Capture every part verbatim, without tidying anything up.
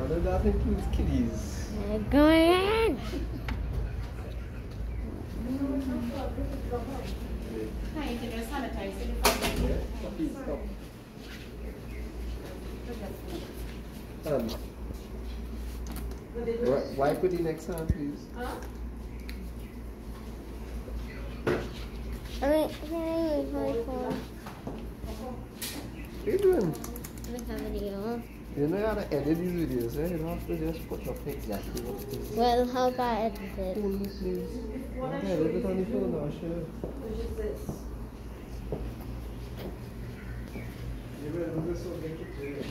And that includes kiddies. Uh, go ahead. Um, wipe with the next hand, please. I mean, can I use my phone? What are you doing? With a video. You know how to edit these videos, eh? You don't have to just put up exactly what it is. Well, how about edit it? Phone me, please. Okay, edit it on the phone now, sure. Which is this? You better do this one, make it clear.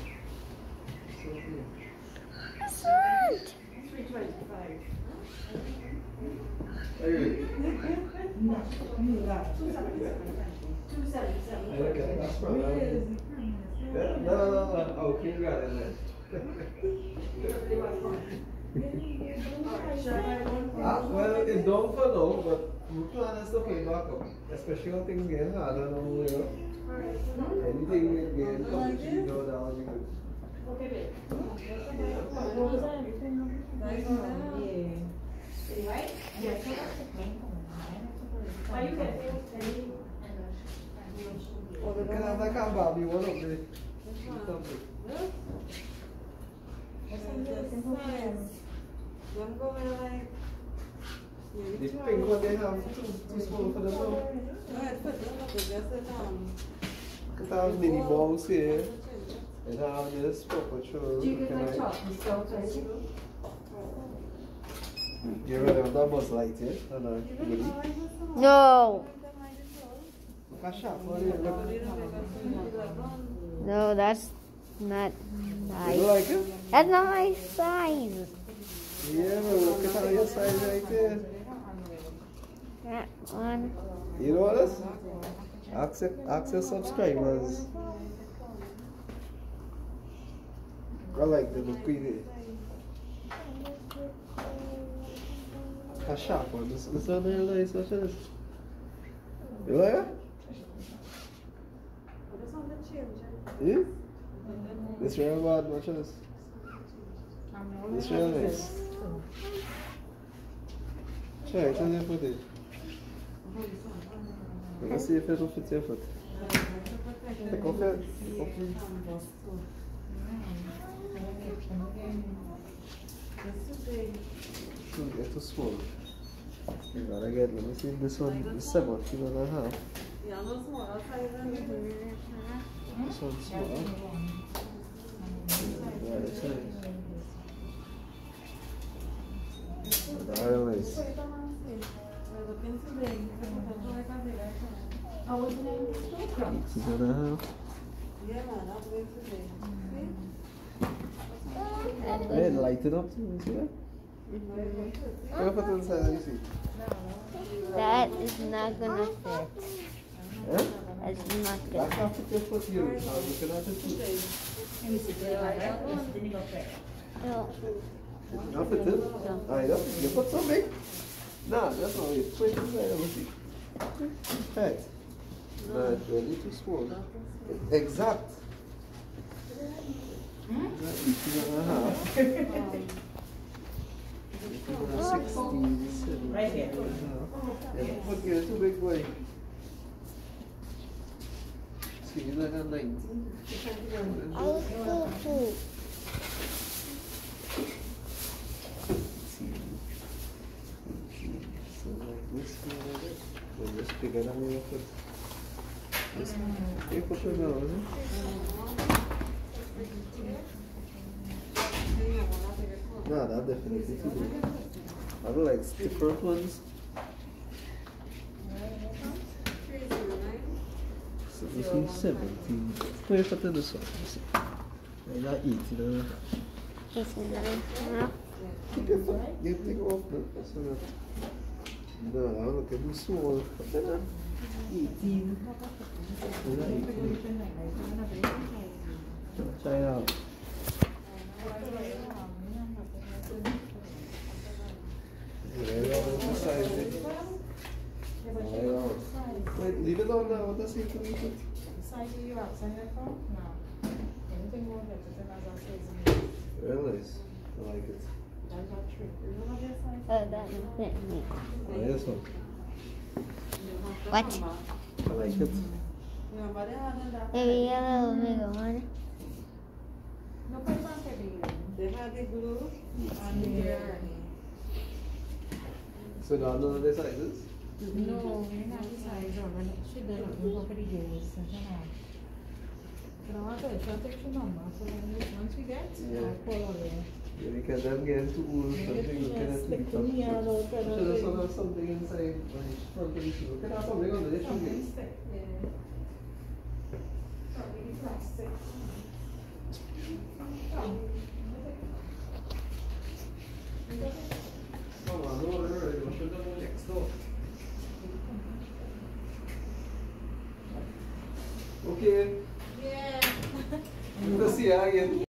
That's right. three twenty-five. Hey. two seventy-seven. Okay, that's probably. No, no, no. Oh, King got it there. Ah, well, it's done for now, but we plan is to pay back up. Especially when things getting harder now, you know. Anything we get, you know, that will be good. Okay, babe. Right? Yes. Are you getting any? Oh, we can have that kind of Barbie one up there. Something. The pink one they have too, too small for the ball. It has mini balls here. It has this Paw Patrol. You can Can like I chop and stuff, right? get rid of that Buzz Lightyear? No, no. Really? No. Look at sharp one here. No, that's not You nice. don't like it? That's not my size. Yeah, but look at how your size right there. That one. You know what else? Ask your, ask your subscribers. I like the look of it. A sharp one. This, this one real nice. Watch this. You like it? Yeah? This real bad. Watch this. This real nice. Try it on your foot. Let's see if it'll fit your foot. Take off it. Take off it. It's too small. You gotta get, let me see this one, this seventeen and a half. This one's small. Right size. Very nice. eighteen and a half. Hey, light it up too, you see that? Can I put it inside and you see? That is not gonna fit. Eh? That's not I gonna can't fit your foot here. I'm looking at it too. No. Not fit it? I know. Your foot's so big? Nah, that's not it. Put it inside and see. Right. Nah, it's really too small. Exact. eighteen and a half. sixteen, Right here. yeah, put here, too big boy. See, you like a nineteen. I see too. So like this here, like that. Then just bigger than your foot. This, you put it down, isn't it? No, that definitely too big. I don't like stiffer ones. So this is seventeen. Put your foot in this one. You see. And that eighteen and a half. It's not. Keep your foot. You take it off. No, that's not. No, I don't look at too small. Put that on. eighteen. Is that eighteen? Try it out. Wait, leave it on now. What does it do? Very nice. like it. That's not true. You don't have your size? Oh, that don't fit me. Oh, this one. What? I like it. No, but they had that. Maybe yellow, bigger one. No, put it back there. They had the blue and the gray. So there are none of the sizes? No, we not the size of it. She didn't go for the girls. But I want to she'll take your number. So then we- once we get, Yeah. I'll call her there. Yeah, because I'm getting too old. Yeah, Something you looking just at stick the to me and I'll tell her Should have to- some have something inside on the front of the shoe. Can I have something under the shoe? Something stick, yeah. Probably the plastic. Oh, I know already. I should have done next door. Okay. Yeah. Good to see you again.